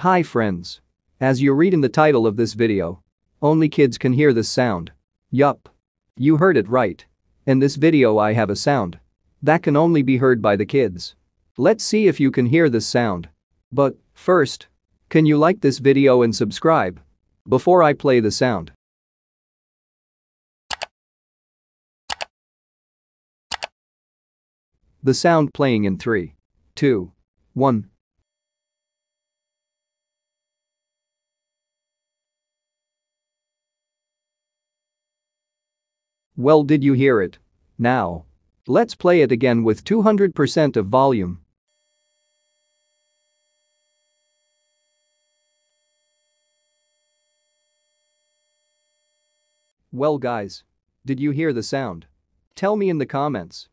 Hi friends. As you read in the title of this video, only kids can hear this sound. Yup. You heard it right. In this video I have a sound that can only be heard by the kids. Let's see if you can hear this sound. But first, can you like this video and subscribe before I play the sound? The sound playing in 3, 2, 1. Well, did you hear it? Now, let's play it again with 200% of volume. Well guys, did you hear the sound? Tell me in the comments.